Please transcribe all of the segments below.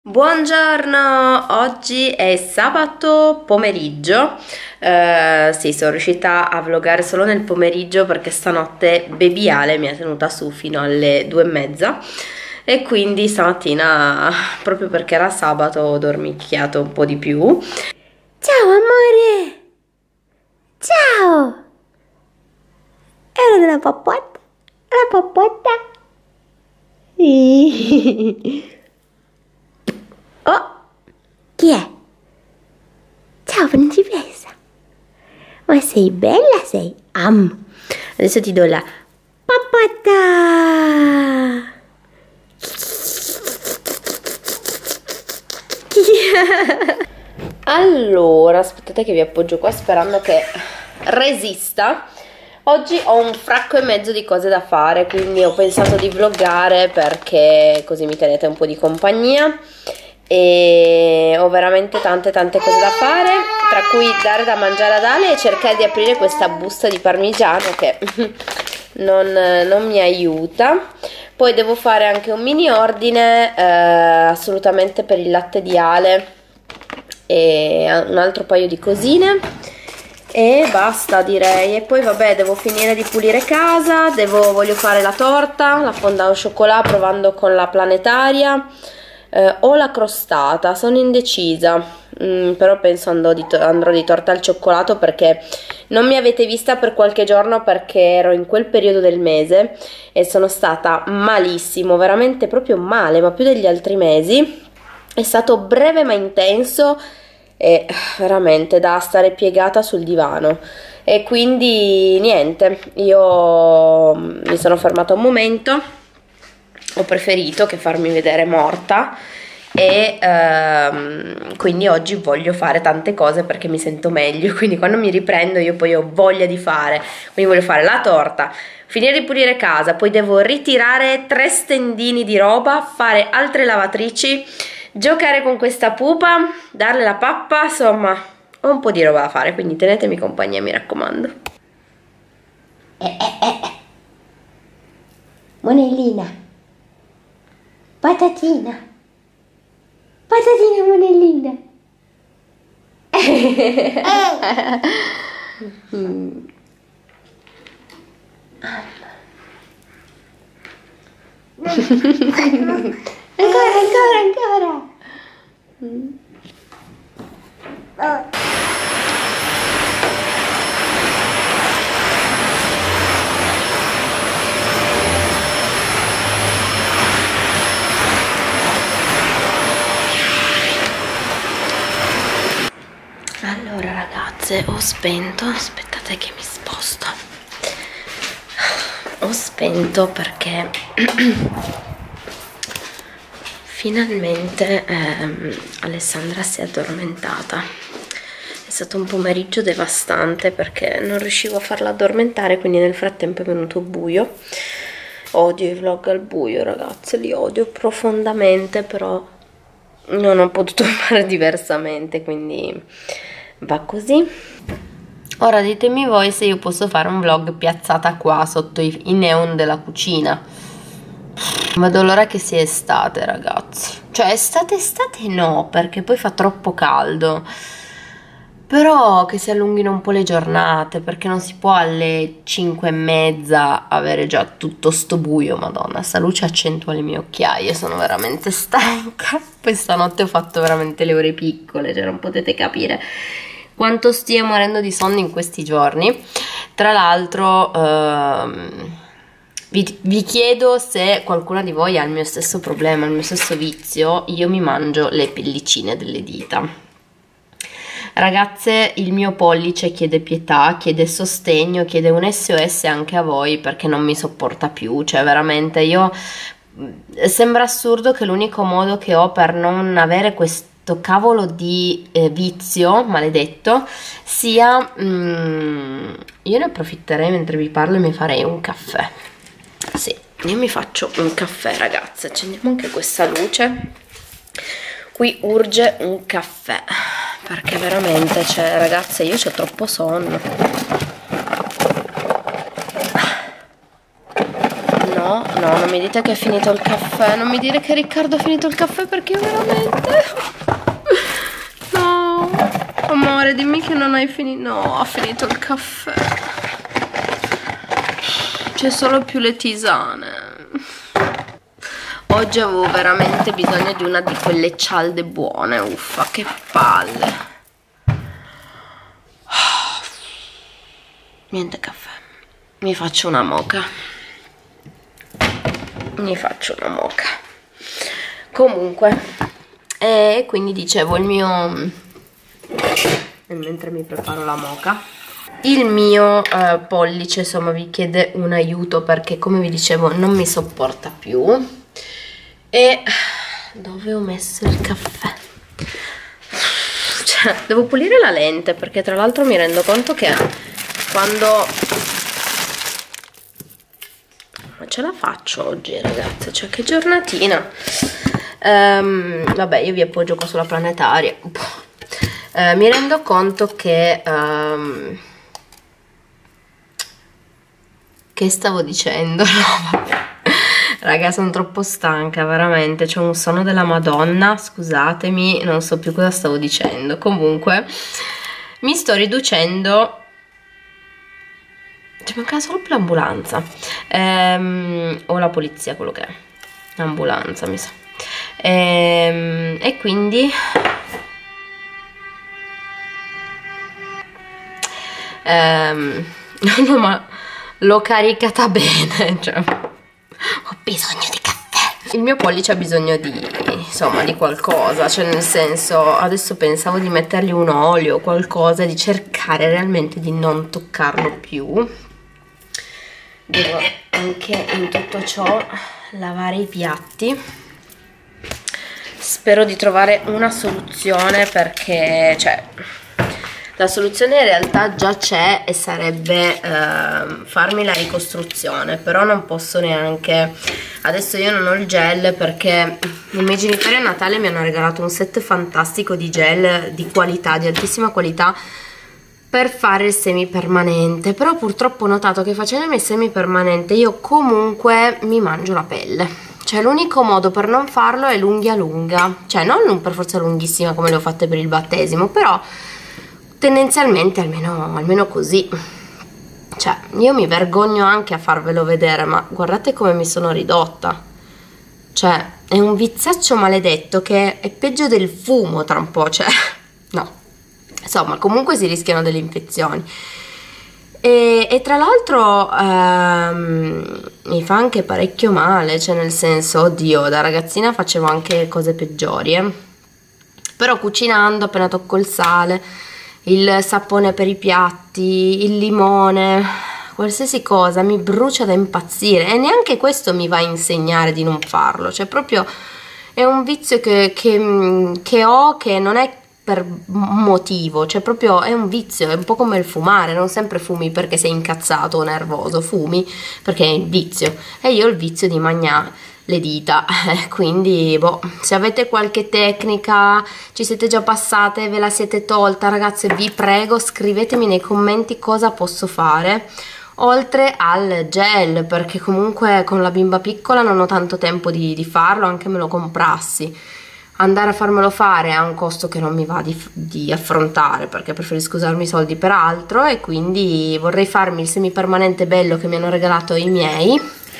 Buongiorno, oggi è sabato pomeriggio. Sì, sono riuscita a vloggare solo nel pomeriggio perché stanotte baby Ale mi ha tenuta su fino alle 2:30 e quindi stamattina, proprio perché era sabato, ho dormicchiato un po' di più. Ciao amore! Ciao! È una della pappotta? La pappotta? Oh! Chi è? Ciao principessa! Ma sei bella sei! Adesso ti do la papata! Allora, aspettate che vi appoggio qua sperando che resista. Oggi ho un fracco e mezzo di cose da fare, quindi ho pensato di vloggare perché così mi tenete un po' di compagnia. E ho veramente tante cose da fare, tra cui dare da mangiare ad Ale e cercare di aprire questa busta di parmigiano che non mi aiuta. Poi devo fare anche un mini ordine assolutamente per il latte di Ale e un altro paio di cosine e basta, direi. E poi vabbè, devo finire di pulire casa, voglio fare la torta, la fondant au chocolat provando con la planetaria o la crostata, sono indecisa, però penso andrò di torta al cioccolato perché non mi avete vista per qualche giorno perché ero in quel periodo del mese e sono stata malissimo, veramente proprio male, ma più degli altri mesi. È stato breve ma intenso e veramente da stare piegata sul divano e quindi niente, io mi sono fermata un momento, ho preferito che farmi vedere morta e quindi oggi voglio fare tante cose perché mi sento meglio, quindi quando mi riprendo io poi ho voglia di fare, quindi voglio fare la torta, finire di pulire casa, poi devo ritirare 3 stendini di roba, fare altre lavatrici, giocare con questa pupa, darle la pappa, insomma ho un po' di roba da fare, quindi tenetemi compagnia, mi raccomando. Monellina, patatina, patatina monellina. Ancora. Allora ragazze, ho spento, aspettate che mi sposto, ho spento perché finalmente Alessandra si è addormentata. È stato un pomeriggio devastante perché non riuscivo a farla addormentare, quindi nel frattempo è venuto buio. Odio i vlog al buio ragazze, li odio profondamente, però non ho potuto fare diversamente, quindi va così. Ora ditemi voi se io posso fare un vlog piazzata qua sotto i neon della cucina. Non vedo l'ora che sia estate ragazzi, cioè estate no, perché poi fa troppo caldo, però che si allunghino un po' le giornate, perché non si può alle 5:30 avere già tutto sto buio. Madonna, sta luce accentua le mie occhiaie, sono veramente stanca. Poi stanotte ho fatto veramente le ore piccole, cioè non potete capire quanto stia morendo di sonno in questi giorni. Tra l'altro vi chiedo se qualcuna di voi ha il mio stesso problema, il mio stesso vizio. Io mi mangio le pellicine delle dita. Ragazze, il mio pollice chiede pietà, chiede sostegno, chiede un SOS anche a voi perché non mi sopporta più, cioè veramente sembra assurdo che l'unico modo che ho per non avere questo cavolo di vizio maledetto sia io ne approfitterei mentre vi parlo e mi farei un caffè. Sì, io mi faccio un caffè ragazze, accendiamo anche questa luce, qui urge un caffè perché veramente, cioè ragazze, io c'ho troppo sonno, no, No, non mi dite che è finito il caffè. Non mi dire che Riccardo ha finito il caffè, perché io veramente... No, amore, dimmi che non hai finito. No, ha finito il caffè. C'è solo più le tisane. Oggi avevo veramente bisogno di una di quelle cialde buone. Uffa, che palle. Niente caffè. Mi faccio una moka. Comunque, e quindi dicevo, il mio... mentre mi preparo la moka, il mio pollice insomma vi chiede un aiuto, perché come vi dicevo non mi sopporta più. E dove ho messo il caffè? Cioè, devo pulire la lente, perché tra l'altro mi rendo conto che quando... Ma ce la faccio oggi, ragazze, cioè che giornatina. Vabbè, io vi appoggio qua sulla planetaria. Mi rendo conto che stavo dicendo? No, vabbè. Raga, sono troppo stanca, veramente, c'ho un sonno della Madonna, scusatemi, non so più cosa stavo dicendo. Comunque, mi sto riducendo... Ci manca solo più l'ambulanza, o la polizia, quello che è, l'ambulanza mi sa. E quindi... no, ma l'ho caricata bene, cioè... Ho bisogno di caffè. Il mio pollice ha bisogno di, insomma, di qualcosa, cioè nel senso, adesso pensavo di mettergli un olio o qualcosa, di cercare realmente di non toccarlo più. Devo anche in tutto ciò lavare i piatti. Spero di trovare una soluzione, perché, cioè, la soluzione in realtà già c'è e sarebbe farmi la ricostruzione, però non posso neanche, adesso io non ho il gel, perché i miei genitori a Natale mi hanno regalato un set fantastico di gel di qualità, di altissima qualità, per fare il semipermanente, però purtroppo ho notato che facendomi il semipermanente io comunque mi mangio la pelle. Cioè l'unico modo per non farlo è l'unghia lunga, cioè non per forza lunghissima come le ho fatte per il battesimo, però tendenzialmente almeno così. Cioè io mi vergogno anche a farvelo vedere, ma guardate come mi sono ridotta. Cioè è un viziaccio maledetto che è peggio del fumo tra un po', cioè no, insomma comunque si rischiano delle infezioni. E tra l'altro mi fa anche parecchio male, cioè nel senso, oddio, da ragazzina facevo anche cose peggiori, però cucinando, appena tocco il sale, il sapone per i piatti, il limone, qualsiasi cosa mi brucia da impazzire, e neanche questo mi va a insegnare di non farlo, cioè proprio è un vizio che ho, che non è per motivo, cioè proprio è un vizio, è un po' come il fumare, non sempre fumi perché sei incazzato o nervoso, fumi perché è il vizio, e io ho il vizio di mangiare le dita, quindi boh, se avete qualche tecnica, ci siete già passate, ve la siete tolta, ragazze, vi prego scrivetemi nei commenti cosa posso fare oltre al gel, perché comunque con la bimba piccola non ho tanto tempo di farlo, anche me lo comprassi, andare a farmelo fare ha un costo che non mi va di affrontare, perché preferisco usarmi i soldi per altro, e quindi vorrei farmi il semipermanente bello che mi hanno regalato i miei.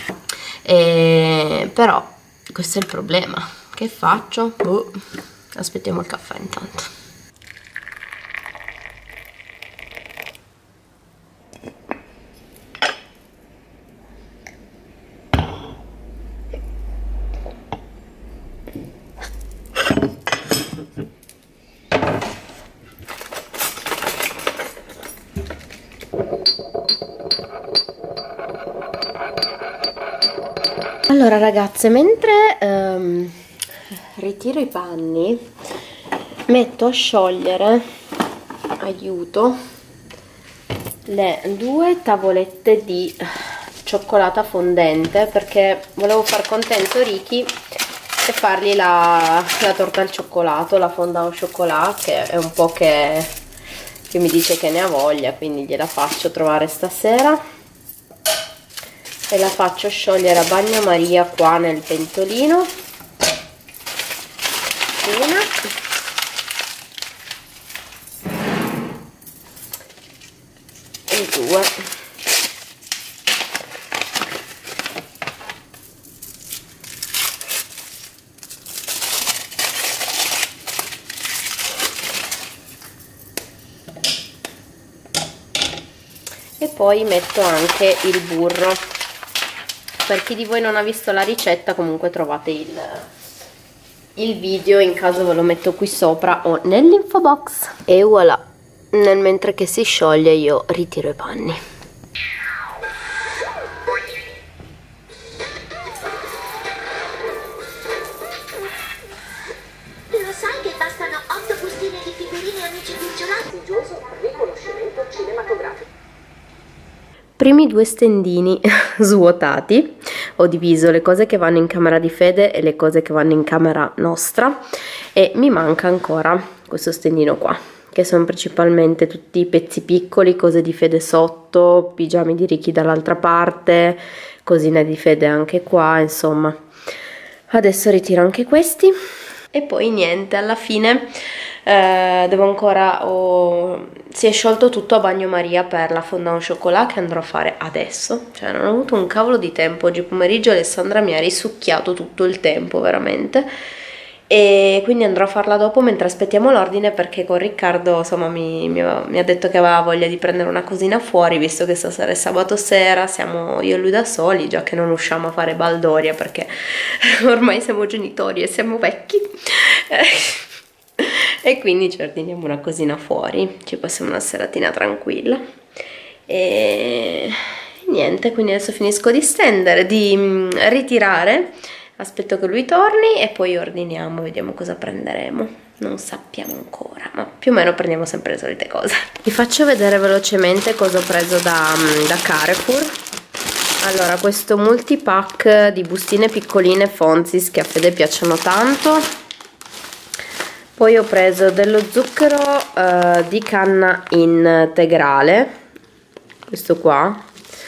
Però questo è il problema, che faccio? Aspettiamo il caffè intanto. Allora ragazze, mentre ritiro i panni, metto a sciogliere, aiuto, le 2 tavolette di cioccolata fondente, perché volevo far contento Ricky e fargli la torta al cioccolato, la fondant au chocolat, che è un po' che mi dice che ne ha voglia, quindi gliela faccio trovare stasera. e la faccio sciogliere a bagnomaria qua nel pentolino. Una e due. E poi metto anche il burro. Per chi di voi non ha visto la ricetta, comunque trovate il video, in caso ve lo metto qui sopra o nell'info box. E voilà, nel mentre che si scioglie io ritiro i panni. Lo sai che bastano 8 bustine di figurine amici cucciolati? Prestigioso riconoscimento cinematografico. Primi due stendini svuotati, ho diviso le cose che vanno in camera di Fede e le cose che vanno in camera nostra, e mi manca ancora questo stendino qua, che sono principalmente tutti i pezzi piccoli, cose di Fede sotto, pigiami di Ricky dall'altra parte, cosine di Fede anche qua, insomma. Adesso ritiro anche questi e poi niente, alla fine devo ancora, si è sciolto tutto a bagnomaria per la fondant au chocolat che andrò a fare adesso, cioè non ho avuto un cavolo di tempo. Oggi pomeriggio Alessandra mi ha risucchiato tutto il tempo veramente, e quindi andrò a farla dopo mentre aspettiamo l'ordine, perché con Riccardo insomma mi ha detto che aveva voglia di prendere una cosina fuori, visto che stasera è sabato sera, siamo io e lui da soli, già che non usciamo a fare baldoria perché ormai siamo genitori e siamo vecchi. E quindi ci ordiniamo una cosina fuori, ci passiamo una seratina tranquilla. E niente, quindi adesso finisco di stendere, di ritirare, aspetto che lui torni e poi ordiniamo, vediamo cosa prenderemo. Non sappiamo ancora, ma più o meno prendiamo sempre le solite cose. Vi faccio vedere velocemente cosa ho preso da Carrefour. Allora, questo multipack di bustine piccoline Fonzis che a Fede piacciono tanto. Poi ho preso dello zucchero di canna integrale, questo qua.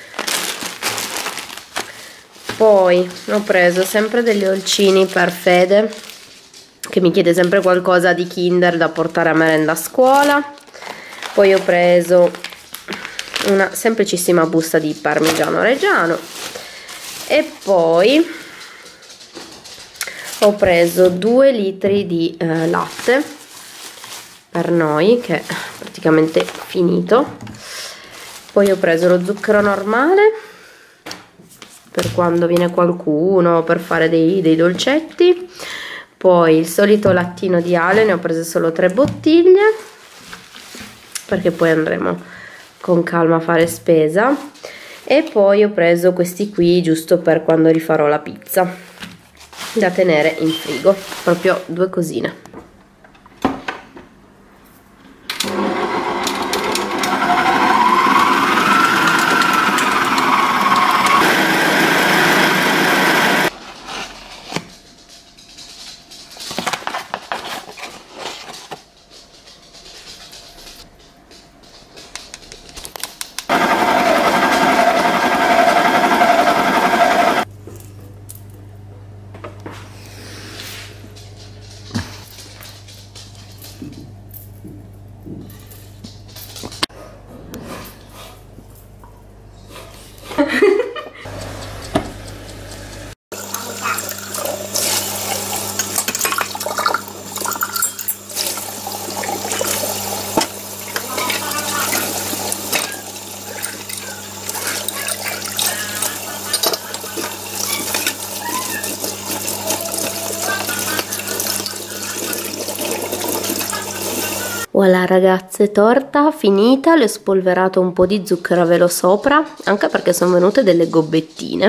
Poi ho preso sempre degli olcini per Fede, che mi chiede sempre qualcosa di Kinder da portare a merenda a scuola. Poi ho preso una semplicissima busta di parmigiano reggiano. E poi ho preso 2 litri di latte per noi, che è praticamente finito. Poi ho preso lo zucchero normale per quando viene qualcuno, per fare dei dolcetti. Poi il solito lattino di Ale, ne ho prese solo 3 bottiglie perché poi andremo con calma a fare spesa. E poi ho preso questi qui giusto per quando rifarò la pizza, da tenere in frigo, proprio 2 cosine. Voilà ragazze, torta finita, le ho spolverato un po' di zucchero a velo sopra, anche perché sono venute delle gobbettine.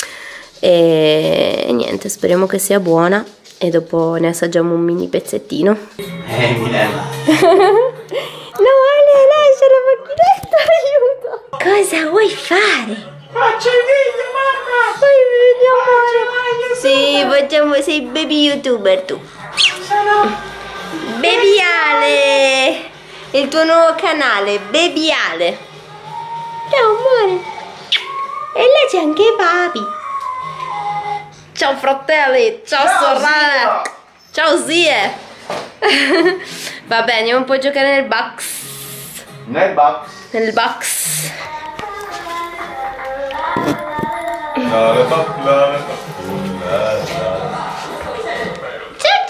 E niente, speriamo che sia buona e dopo ne assaggiamo un mini pezzettino. Milena. No Ale, lascia la macchinetta, aiuto! Cosa vuoi fare? Faccio il video, mamma! Sì, facciamo, sei baby youtuber tu. Sono... Baby Ale! Il tuo nuovo canale, Baby Ale. Ciao amore. E là c'è anche papi. Ciao fratelli, ciao sorelle, ciao zie. Vabbè, andiamo un po' a giocare nel box. Nel box. Nel box. Ciao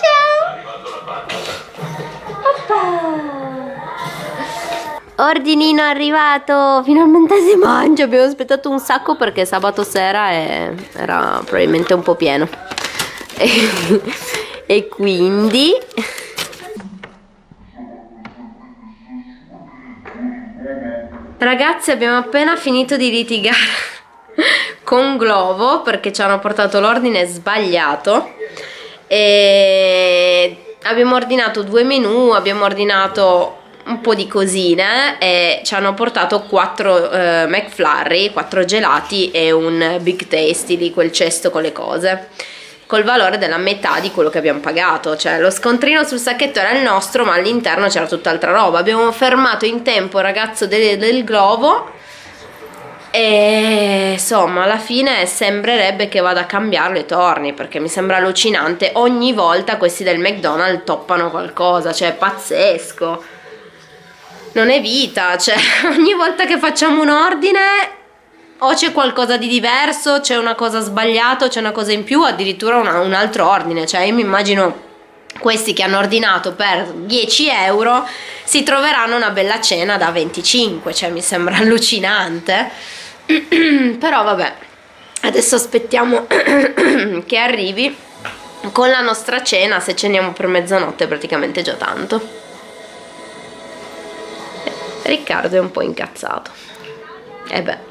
ciao. Ordinino arrivato, finalmente si mangia. Abbiamo aspettato un sacco perché sabato sera era probabilmente un po' pieno e quindi ragazzi abbiamo appena finito di litigare con Glovo perché ci hanno portato l'ordine sbagliato e abbiamo ordinato 2 menù, abbiamo ordinato un po' di cosine e ci hanno portato 4 McFlurry, 4 gelati e un Big Tasty di quel cesto con le cose, col valore della metà di quello che abbiamo pagato. Cioè lo scontrino sul sacchetto era il nostro ma all'interno c'era tutt'altra roba. Abbiamo fermato in tempo il ragazzo del Glovo e insomma alla fine sembrerebbe che vada a cambiarlo e torni, perché mi sembra allucinante, ogni volta questi del McDonald's toppano qualcosa, cioè è pazzesco, non è vita, cioè ogni volta che facciamo un ordine o c'è qualcosa di diverso, c'è una cosa sbagliata, c'è una cosa in più, addirittura un altro ordine. Cioè io mi immagino questi che hanno ordinato per 10 euro si troveranno una bella cena da 25, cioè mi sembra allucinante. Però vabbè, adesso aspettiamo che arrivi con la nostra cena. Se ceniamo per mezzanotte è praticamente già tanto. Riccardo è un po' incazzato. E beh,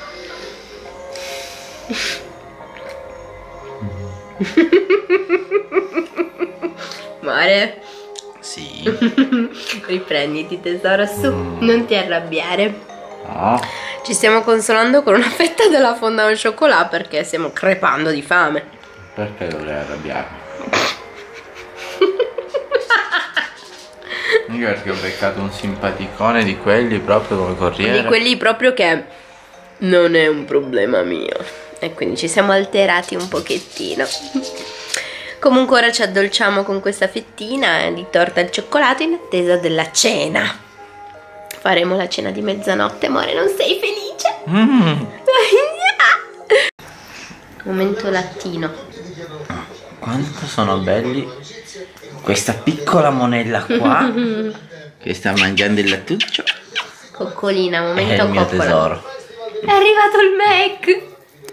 Mare, Sì. riprenditi tesoro, su, non ti arrabbiare. No. Ci stiamo consolando con una fetta della fondant au chocolat perché stiamo crepando di fame. Perché dovrei arrabbiarmi? Io perché ho beccato un simpaticone di quelli proprio come corriere. Di quelli proprio che non è un problema mio. E quindi ci siamo alterati un pochettino. Comunque ora ci addolciamo con questa fettina di torta al cioccolato in attesa della cena. Faremo la cena di mezzanotte, amore, non sei felice? Momento lattino. Quanto sono belli questa piccola monella qua che sta mangiando il lattuccio. Coccolina, È momento il mio coccola. tesoro. È arrivato il Mac.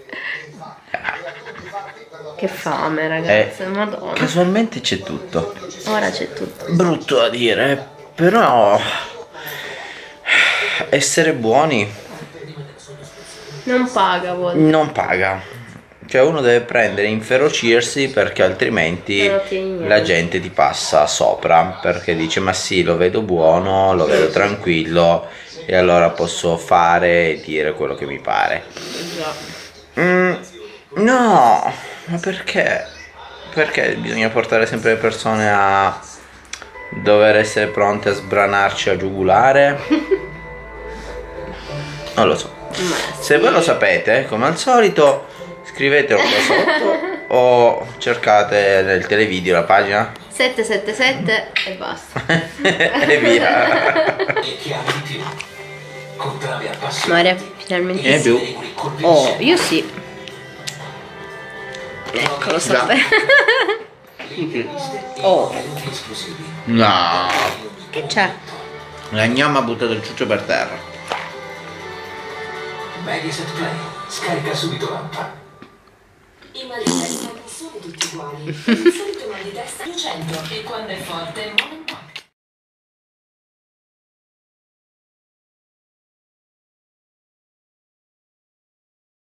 Che fame, ragazze, madonna. Casualmente c'è tutto. Ora c'è tutto. Brutto da dire, però essere buoni Non paga, vuol. non paga. Cioè uno deve prendere e inferocirsi perché altrimenti Non lo tieni niente. la gente ti passa sopra, perché dice ma sì, lo vedo buono, lo vedo tranquillo e allora posso fare e dire quello che mi pare. No, ma perché? Perché bisogna portare sempre le persone a dover essere pronte a sbranarci a giugulare? Non lo so. Se voi lo sapete, come al solito, scrivetelo qua sotto o cercate nel televideo la pagina 777 e basta. e via. Amore, finalmente E sì. più. Oh, io sì. Ecco, lo so. Oh, No, che c'è? la gnamma ha buttato il ciuccio per terra. Mediaset Play, scarica subito l'app. I mal di testa non sono tutti uguali. Il solito mal di testa è 100 e quando è forte è momentario.